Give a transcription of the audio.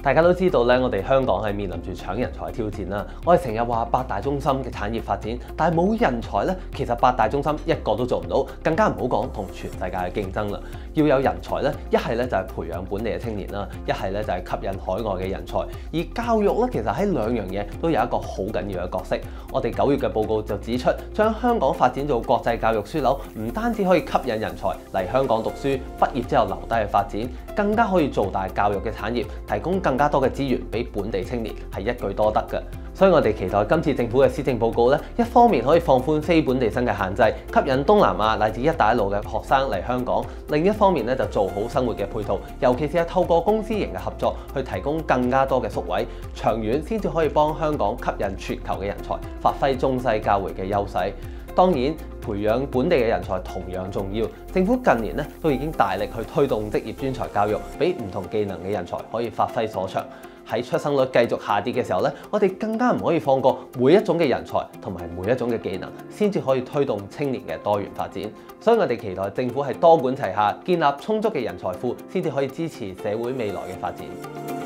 大家都知道咧，我哋香港係面臨住搶人才挑戰啦。我哋成日話八大中心嘅產業發展，但係冇人才咧，其實八大中心一個都做唔到，更加唔好講同全世界嘅競爭啦。要有人才咧，一係咧就係培養本地嘅青年啦，一係咧就係吸引海外嘅人才。而教育咧，其實喺兩樣嘢都有一個好緊要嘅角色。我哋9月嘅報告就指出，將香港發展做國際教育樞紐，唔單止可以吸引人才嚟香港讀書，畢業之後留低去發展，更加可以做大教育嘅產業，提供更加多嘅資源俾本地青年，係一舉多得嘅。所以我哋期待今次政府嘅施政報告咧，一方面可以放寬非本地生嘅限制，吸引東南亞乃至一帶一路嘅學生嚟香港；另一方面咧就做好生活嘅配套，尤其是係透過公私營嘅合作去提供更加多嘅宿位，長遠先至可以幫香港吸引全球嘅人才，發揮中西交匯嘅優勢。當然，培養本地嘅人才同樣重要。政府近年都已經大力去推動職業專才教育，俾唔同技能嘅人才可以發揮所長。喺出生率繼續下跌嘅時候咧，我哋更加唔可以放過每一種嘅人才同埋每一種嘅技能，先至可以推動青年嘅多元發展。所以我哋期待政府係多管齊下，建立充足嘅人才庫，先至可以支持社會未來嘅發展。